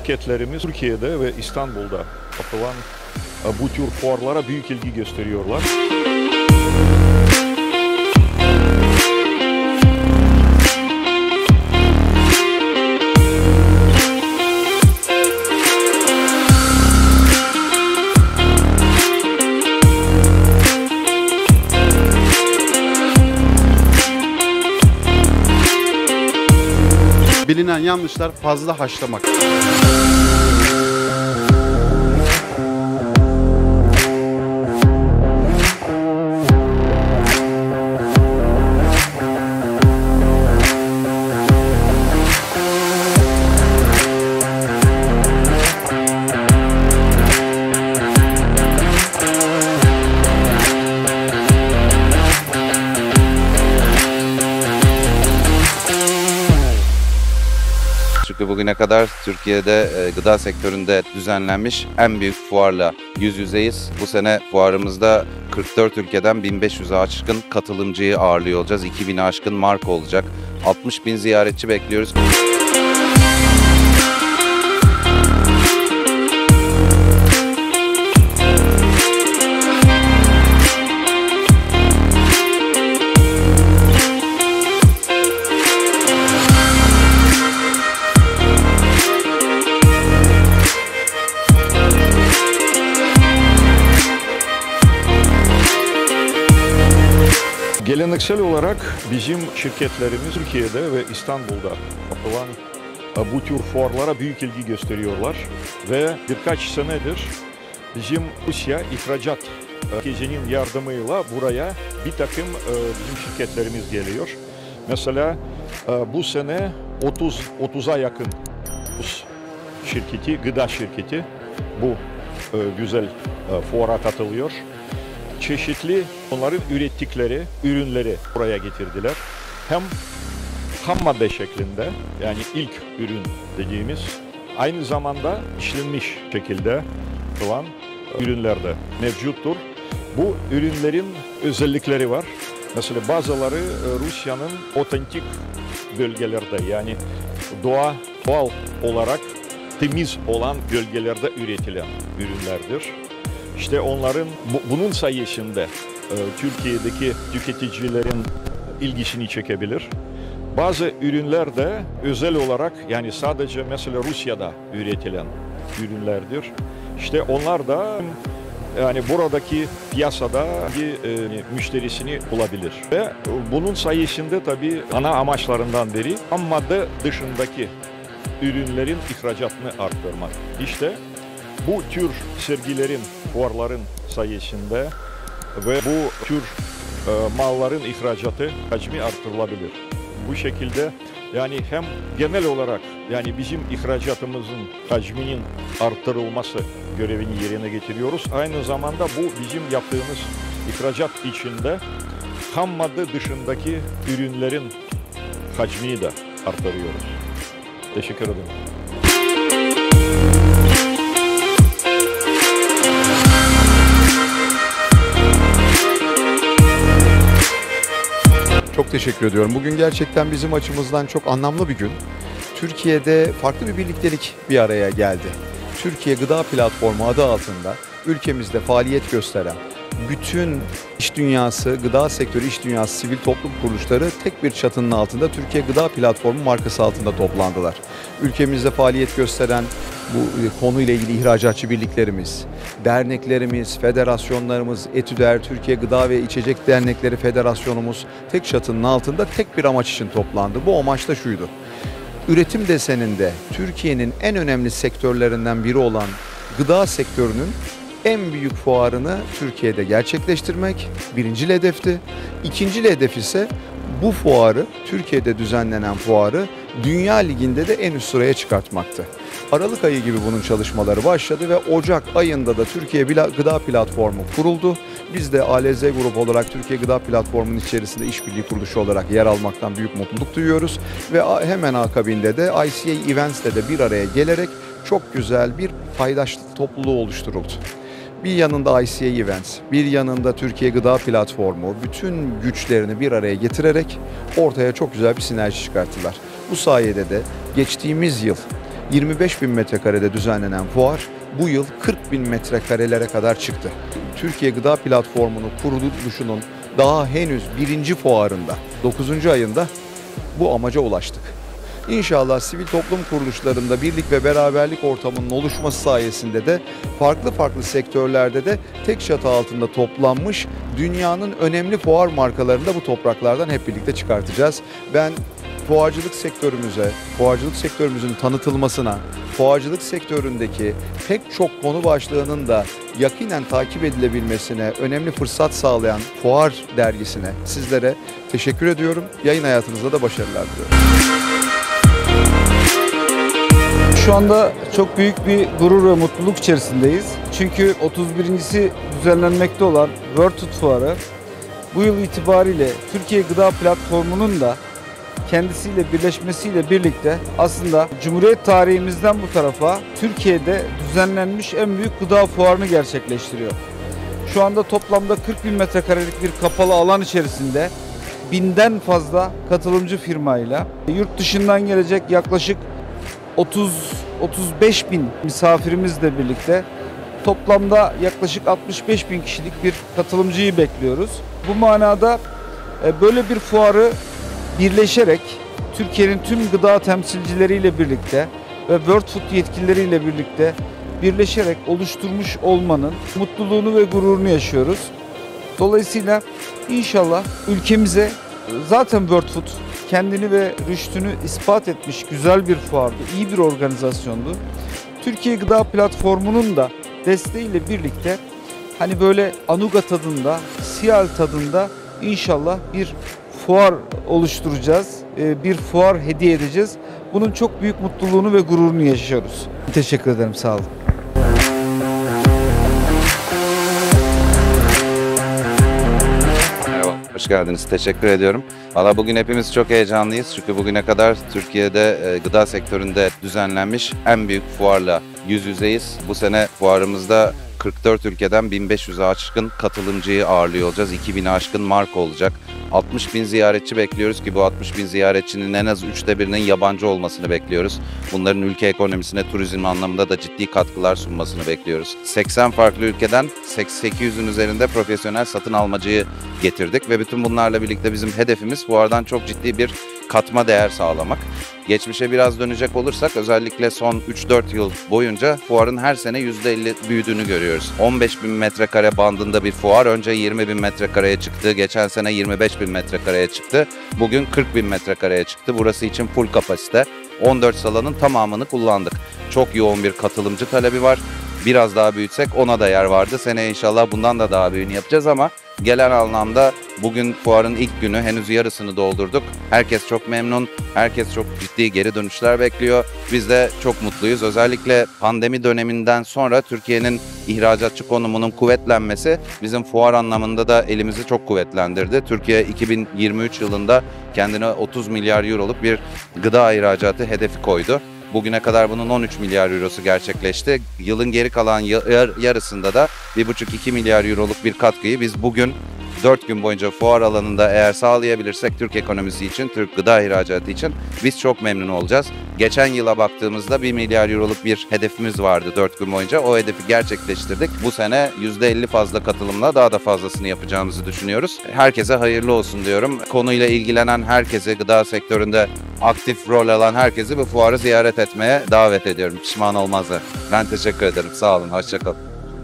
şirketlerimiz Türkiye'de ve İstanbul'da yapılan bu tür fuarlara büyük ilgi gösteriyorlar. Bilinen yanlışlar fazla haşlamak. Çünkü bugüne kadar Türkiye'de gıda sektöründe düzenlenmiş en büyük fuarla yüz yüzeyiz. Bu sene fuarımızda 44 ülkeden 1500'e aşkın katılımcıyı ağırlıyor olacağız. 2000'e aşkın marka olacak. 60.000 ziyaretçi bekliyoruz. Geleneksel olarak bizim şirketlerimiz Türkiye'de ve İstanbul'da yapılan bu tür fuarlara büyük ilgi gösteriyorlar ve birkaç senedir bizim Rusya ihracat merkezinin yardımıyla buraya bir takım bizim şirketlerimiz geliyor. Mesela bu sene 30'a yakın Rus şirketi, gıda şirketi bu güzel fuara katılıyor. Çeşitli onların ürettikleri ürünleri buraya getirdiler. Hem ham madde şeklinde, yani ilk ürün dediğimiz, aynı zamanda işlenmiş şekilde olan ürünler de mevcuttur. Bu ürünlerin özellikleri var. Mesela bazıları Rusya'nın otantik bölgelerde, yani doğal olarak temiz olan bölgelerde üretilen ürünlerdir. İşte onların bunun sayesinde Türkiye'deki tüketicilerin ilgisini çekebilir. Bazı ürünler de özel olarak, yani sadece mesela Rusya'da üretilen ürünlerdir. İşte onlar da yani buradaki piyasada müşterisini bulabilir. Ve bunun sayesinde tabii ana amaçlarından biri ham madde dışındaki ürünlerin ihracatını arttırmak. İşte bu tür sergilerin, fuarların sayesinde ve bu tür malların ihracatı hacmi artırılabilir. Bu şekilde yani hem genel olarak yani bizim ihracatımızın hacminin artırılması görevini yerine getiriyoruz. Aynı zamanda bu bizim yaptığımız ihracat içinde ham madde dışındaki ürünlerin hacmini de artırıyoruz. Teşekkür ederim. Çok teşekkür ediyorum. Bugün gerçekten bizim açımızdan çok anlamlı bir gün. Türkiye'de farklı bir birliktelik bir araya geldi. Türkiye Gıda Platformu adı altında ülkemizde faaliyet gösteren bütün iş dünyası, gıda sektörü iş dünyası, sivil toplum kuruluşları tek bir çatının altında Türkiye Gıda Platformu markası altında toplandılar. Ülkemizde faaliyet gösteren bu konuyla ilgili ihracatçı birliklerimiz, derneklerimiz, federasyonlarımız, Etüder, Türkiye Gıda ve İçecek Dernekleri Federasyonumuz tek çatının altında tek bir amaç için toplandı. Bu amaç da şuydu: üretim deseninde Türkiye'nin en önemli sektörlerinden biri olan gıda sektörünün en büyük fuarını Türkiye'de gerçekleştirmek birinci hedefti. İkinci hedef ise bu fuarı, Türkiye'de düzenlenen fuarı Dünya Ligi'nde de en üst sıraya çıkartmaktı. Aralık ayı gibi bunun çalışmaları başladı ve Ocak ayında da Türkiye Gıda Platformu kuruldu. Biz de ALZ Grup olarak Türkiye Gıda Platformu'nun içerisinde işbirliği kuruluşu olarak yer almaktan büyük mutluluk duyuyoruz. Ve hemen akabinde de ICA Events'te de bir araya gelerek çok güzel bir paydaşlık topluluğu oluşturuldu. Bir yanında ICA Events, bir yanında Türkiye Gıda Platformu bütün güçlerini bir araya getirerek ortaya çok güzel bir sinerji çıkarttılar. Bu sayede de geçtiğimiz yıl 25 bin metrekarede düzenlenen fuar bu yıl 40 bin metrekarelere kadar çıktı. Türkiye Gıda Platformu'nun kuruluşunun daha henüz birinci fuarında, 9. ayında bu amaca ulaştık. İnşallah sivil toplum kuruluşlarında birlik ve beraberlik ortamının oluşması sayesinde de farklı sektörlerde de tek çatı altında toplanmış dünyanın önemli fuar markalarını da bu topraklardan hep birlikte çıkartacağız. Ben fuarcılık sektörümüzün tanıtılmasına, fuarcılık sektöründeki pek çok konu başlığının da yakinen takip edilebilmesine önemli fırsat sağlayan Fuar dergisine sizlere teşekkür ediyorum. Yayın hayatınızda da başarılar diliyorum. Şu anda çok büyük bir gurur ve mutluluk içerisindeyiz. Çünkü 31.si düzenlenmekte olan World Food Fuarı bu yıl itibariyle Türkiye Gıda Platformu'nun da kendisiyle birleşmesiyle birlikte aslında Cumhuriyet tarihimizden bu tarafa Türkiye'de düzenlenmiş en büyük gıda fuarını gerçekleştiriyor. Şu anda toplamda 40 bin metrekarelik bir kapalı alan içerisinde 1000'den fazla katılımcı firmayla yurt dışından gelecek yaklaşık 30-35 bin misafirimizle birlikte toplamda yaklaşık 65 bin kişilik bir katılımcıyı bekliyoruz. Bu manada böyle bir fuarı birleşerek Türkiye'nin tüm gıda temsilcileriyle birlikte ve World Food yetkilileriyle birlikte birleşerek oluşturmuş olmanın mutluluğunu ve gururunu yaşıyoruz. Dolayısıyla inşallah ülkemize zaten World Food kendini ve rüştünü ispat etmiş güzel bir fuardı, iyi bir organizasyondu. Türkiye Gıda Platformu'nun da desteğiyle birlikte hani böyle Anuga tadında, Siyal tadında inşallah bir fuar oluşturacağız, bir fuar hediye edeceğiz. Bunun çok büyük mutluluğunu ve gururunu yaşıyoruz. Teşekkür ederim, sağ olun. Merhaba, hoş geldiniz. Teşekkür ediyorum. Valla bugün hepimiz çok heyecanlıyız. Çünkü bugüne kadar Türkiye'de gıda sektöründe düzenlenmiş en büyük fuarla yüz yüzeyiz. Bu sene fuarımızda 44 ülkeden 1500'e aşkın katılımcıyı ağırlıyor olacağız. 2000'e aşkın marka olacak. 60 bin ziyaretçi bekliyoruz ki bu 60 bin ziyaretçinin en az 1/3'inin yabancı olmasını bekliyoruz. Bunların ülke ekonomisine turizm anlamında da ciddi katkılar sunmasını bekliyoruz. 80 farklı ülkeden 800'ün üzerinde profesyonel satın almacıyı getirdik ve bütün bunlarla birlikte bizim hedefimiz fuardan çok ciddi bir katma değer sağlamak. Geçmişe biraz dönecek olursak özellikle son 3-4 yıl boyunca fuarın her sene %50 büyüdüğünü görüyoruz. 15 bin metrekare bandında bir fuar önce 20 bin metrekareye çıktı. Geçen sene 25 bin metrekareye çıktı. Bugün 40 bin metrekareye çıktı. Burası için full kapasite. 14 salonun tamamını kullandık. Çok yoğun bir katılımcı talebi var. Biraz daha büyütsek ona da yer vardı. Seneye inşallah bundan da daha büyüğünü yapacağız ama genel anlamda bugün fuarın ilk günü henüz yarısını doldurduk. Herkes çok memnun, herkes çok ciddi geri dönüşler bekliyor. Biz de çok mutluyuz. Özellikle pandemi döneminden sonra Türkiye'nin ihracatçı konumunun kuvvetlenmesi bizim fuar anlamında da elimizi çok kuvvetlendirdi. Türkiye 2023 yılında kendine 30 milyar euroluk bir gıda ihracatı hedefi koydu. Bugüne kadar bunun 13 milyar eurosu gerçekleşti. Yılın geri kalan yarısında da 1,5-2 milyar euroluk bir katkıyı biz bugün 4 gün boyunca fuar alanında eğer sağlayabilirsek Türk ekonomisi için, Türk gıda ihracatı için biz çok memnun olacağız. Geçen yıla baktığımızda 1 milyar euroluk bir hedefimiz vardı 4 gün boyunca. O hedefi gerçekleştirdik. Bu sene %50 fazla katılımla daha da fazlasını yapacağımızı düşünüyoruz. Herkese hayırlı olsun diyorum. Konuyla ilgilenen herkese, gıda sektöründe aktif rol alan herkesi bu fuarı ziyaret etmeye davet ediyorum. Pişman olmazlar. Ben teşekkür ederim. Sağ olun. Hoşça kalın.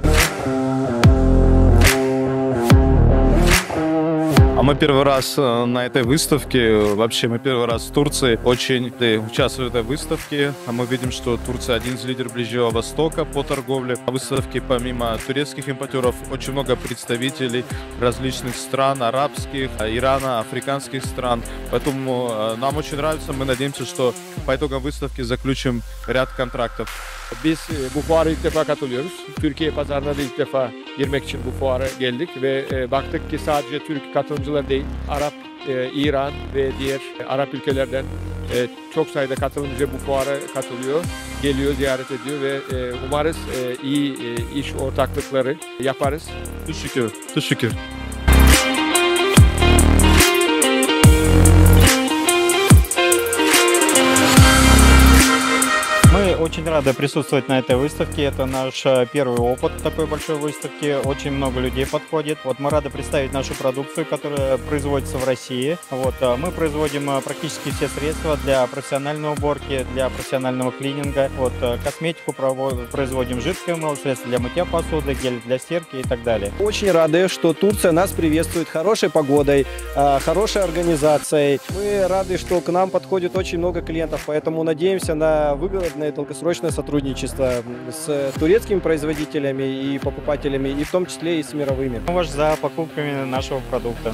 Мы первый раз на этой выставке, вообще мы первый раз в Турции, очень участвуем в этой выставке. Мы видим, что Турция один из лидеров Ближнего Востока по торговле. На выставке помимо турецких импортеров очень много представителей различных стран, arabских, Ирана, африканских стран. Поэтому нам очень нравится, мы надеемся, что по итогам выставки заключим ряд контрактов. Biz bu fuara ilk defa katılıyoruz. Türkiye pazarına da ilk defa girmek için bu fuara geldik ve baktık ki sadece Türk katılımcılar değil, Arap, İran ve diğer Arap ülkelerden çok sayıda katılımcı bu fuara katılıyor, geliyor, ziyaret ediyor ve umarız iyi iş ortaklıkları yaparız. Teşekkür. Teşekkür. Мы очень рады присутствовать на этой выставке. Это наш первый опыт такой большой выставки. Очень много людей подходит. Вот мы рады представить нашу продукцию, которая производится в России. Вот, мы производим практически все средства для профессиональной уборки, для профессионального клининга. Вот, косметику производим, жидкое мыло, средства для мытья посуды, гель для стирки и так далее. Очень рады, что Турция нас приветствует хорошей погодой, хорошей организацией. Мы рады, что к нам подходит очень много клиентов, поэтому надеемся на выгодное долгосрочное сотрудничество с турецкими производителями и покупателями, и в том числе и с мировыми. Мы ваш за покупками нашего продукта.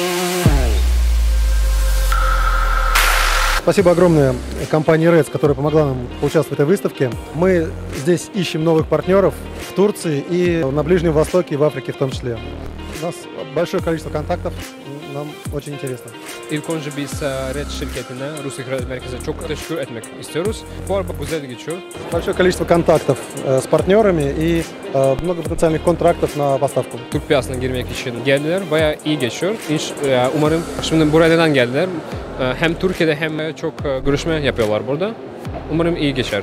Спасибо огромное компании Reds, которая помогла нам поучаствовать в этой выставке. Мы здесь ищем новых партнеров в Турции и на Ближнем Востоке, и в Африке в том числе. У нас большое количество контактов, нам очень интересно. İlk önce biz Red şirketine, Rus İhracat Merkezi'ne çok teşekkür etmek istiyoruz. Fuar güzel geçiyor. Большое количество контактов с партнерами и много потенциальных контрактов на поставку. Türk piyasasına girmek için geldiler. Bayağı iyi geçiyor. Umarım şimdi buraya neden geldiler? Hem Türkiye'de hem çok görüşme yapıyorlar burada. Umarım iyi geçer.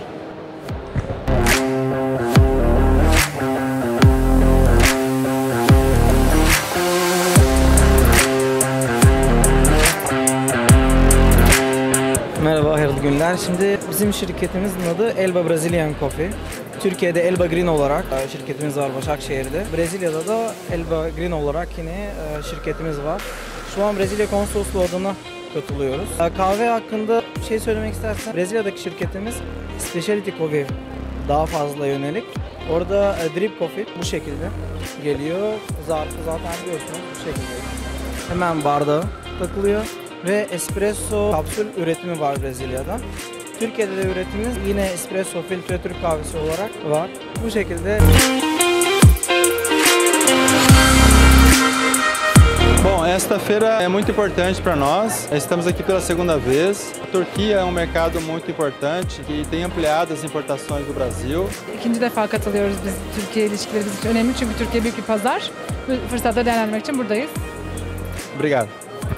Merhaba, hayırlı günler. Şimdi bizim şirketimizin adı Elba Brazilian Coffee. Türkiye'de Elba Green olarak şirketimiz var Başakşehir'de. Brezilya'da da Elba Green olarak yine şirketimiz var. Şu an Brezilya konsolosluğu adına katılıyoruz. Kahve hakkında bir şey söylemek istersen, Brezilya'daki şirketimiz Specialty Coffee daha fazla yönelik. Orada drip coffee bu şekilde geliyor. Zarfı zaten biliyorsunuz bu şekilde. Hemen bardağa takılıyor. Ve espresso kapsül üretimi var Brezilya'da. Türkiye'de de üretimimiz yine espresso filtre Türk kahvesi olarak var. Bu şekilde. Bom, esta feira é muito importante para nós. Estamos aqui pela segunda vez. A Turquia é um mercado muito importante que tem ampliado as importações do Brasil. İkinci defa katılıyoruz biz. Türkiye ilişkileri bizim için önemli çünkü Türkiye büyük bir pazar. Bu fırsatı değerlendirmek için buradayız. Obrigado.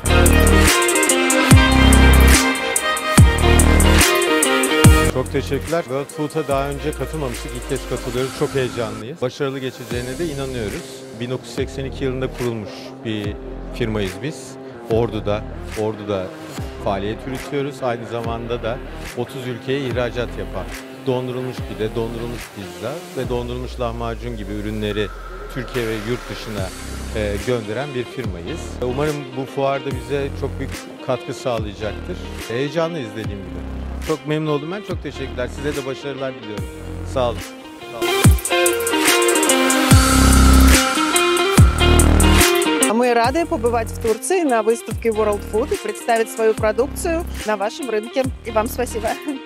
Çok teşekkürler. World Food'a daha önce katılmamıştık. İlk kez katılıyoruz. Çok heyecanlıyız. Başarılı geçeceğine de inanıyoruz. 1982 yılında kurulmuş bir firmayız biz. Ordu'da faaliyet yürütüyoruz. Aynı zamanda da 30 ülkeye ihracat yapan dondurulmuş pide, dondurulmuş pizza ve dondurulmuş lahmacun gibi ürünleri Türkiye ve yurt dışına gönderen bir firmayız. Umarım bu fuarda bize çok büyük katkı sağlayacaktır. Heyecanlıyız dediğim gibi. Çok memnun oldum ben. Çok teşekkürler. Size de başarılar diliyorum. Sağ olun. Мы рады побывать в Турции на выставке World Food и представить свою продукцию на вашем рынке. И вам спасибо.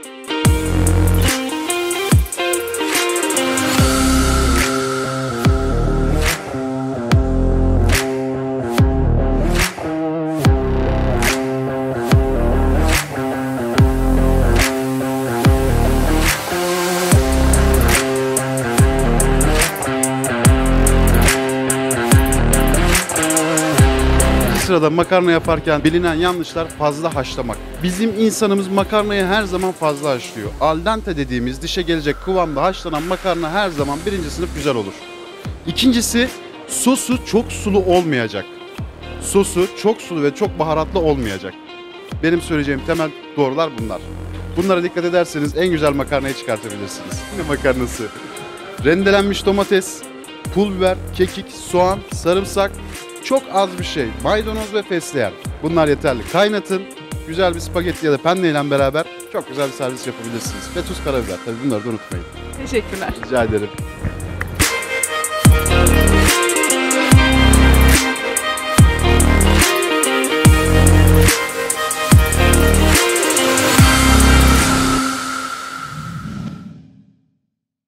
Sırada makarna yaparken bilinen yanlışlar fazla haşlamak. Bizim insanımız makarnayı her zaman fazla haşlıyor. Al dente dediğimiz dişe gelecek kıvamda haşlanan makarna her zaman birinci sınıf güzel olur. İkincisi, sosu çok sulu olmayacak. Sosu çok sulu ve çok baharatlı olmayacak. Benim söyleyeceğim temel doğrular bunlar. Bunlara dikkat ederseniz en güzel makarnayı çıkartabilirsiniz. Şimdi makarnası. Rendelenmiş domates, pul biber, kekik, soğan, sarımsak, çok az bir şey. Maydanoz ve fesleğen. Bunlar yeterli. Kaynatın. Güzel bir spagetti ya da penne ile beraber çok güzel bir servis yapabilirsiniz. Ve tuz, karabiber. Tabii bunları da unutmayın. Teşekkürler. Rica ederim.